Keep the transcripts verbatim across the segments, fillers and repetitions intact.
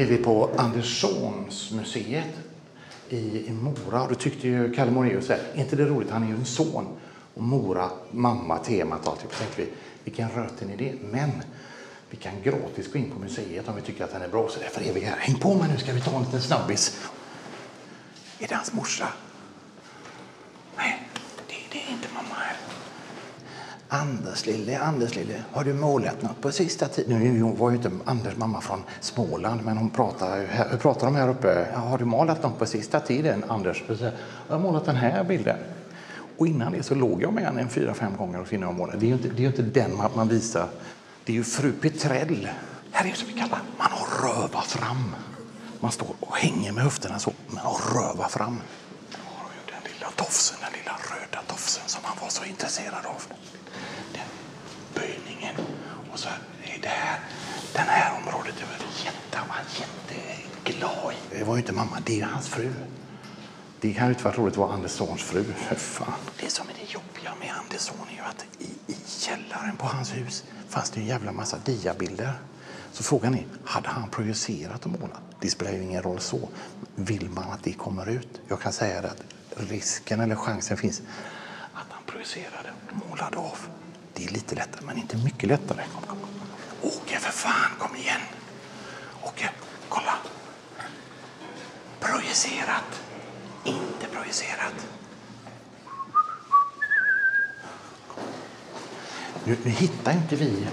är vi på Anderssonsmuseet i, i Mora. Och då tyckte ju Kalle Moraeus, är inte det roligt, han är ju en son. Och Mora, mamma, temat och allt. Så tänkte vi, vilken röten är det? Men vi kan gratis gå in på museet om vi tycker att den är bra. Så därför är vi här. Häng på mig nu, ska vi ta en liten snabbis. Är det hans morsa? Nej, det, det är inte mamma här. Anders lille, Anders lille, har du målat något på sista tiden? Nu var ju inte Anders mamma från Småland, men hon pratar, hur pratar de här uppe? Ja, har du målat något på sista tiden, Anders? Jag har målat den här bilden. Och innan det så låg jag med henne en fyra, fem gånger och finna och måla. Det är ju inte, det är ju inte den man, man visar. Det är ju fru Petrell. Här är det som vi kallar, man har röva fram. Man står och hänger med höfterna så, man har röva fram. Och den lilla tofsen, den lilla röda tofsen som han var så intresserad av. Den böjningen. Och så är det här, den här området, det var jätte, han var jätteglad i. Det var ju inte mamma, det är hans fru. Det kan ju inte vara roligt att vara Anderssons fru. Fan. Det som är det jobbiga med Andersson är ju att i, i källaren på hans hus fanns det en jävla massa diabilder. Så frågan är, hade han projicerat och målat? Det spelar ju ingen roll så. Vill man att det kommer ut? Jag kan säga att risken eller chansen finns att han projicerade och målade av. Det är lite lättare, men inte mycket lättare. Kom, kom, kom. Åke, för fan, kom igen. Åke, kolla. Projicerat. Inte projicerat. Nu, nu hittar inte vi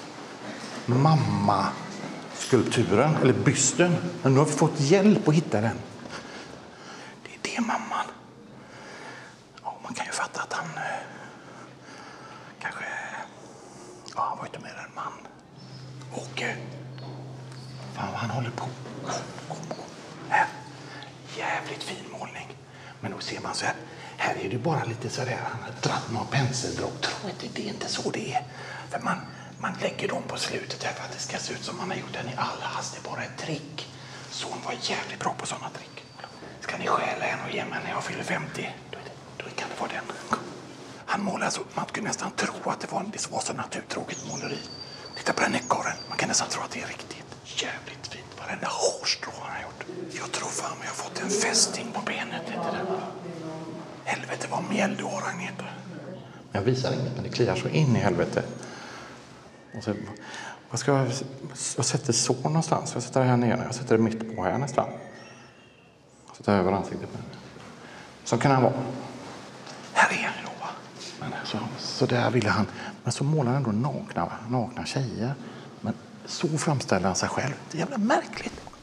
mamma-skulpturen, eller bysten. Men nu har vi fått hjälp att hitta den. Det är det mamman. Ja, man kan ju fatta att han eh, kanske... Ja, han var inte mer än man. Och... Eh, fan, han håller på. Kom, kom, kom. Här. Jävligt fin målning. Men då ser man så här. Här är det bara lite så där. Han har dratt några penseldrag. Tror inte, det är inte så det är. För man, man lägger dem på slutet här för att det ska se ut som man har gjort den i all hast. Det är bara ett trick. Så hon var jävligt bra på sådana trick. Ska ni stjäla en och ge mig när jag fyller femtio? Då, då kan det vara den. Han målar så man skulle nästan tro att det var, det var så naturtråkigt måleri. Titta på den ekorren. Man kan nästan tro att det är riktigt. Jävligt fint. Varenda hårstrå han har gjort. Jag tror fan jag har fått en fästing på benet. Helvete vad mjällår han heter. Jag visar inget, men det kliar så in i helvete. Och så, vad ska jag, jag sätter så någonstans. Jag sätter det här nere. Jag sätter det mitt på här nästan. Jag sätter över ansiktet på henne. Så kan han vara. Här är han då, va? Men så, så där ville han. Men så målar han ändå nakna, nakna tjejer. Men så framställer han sig själv. Det är jävla märkligt.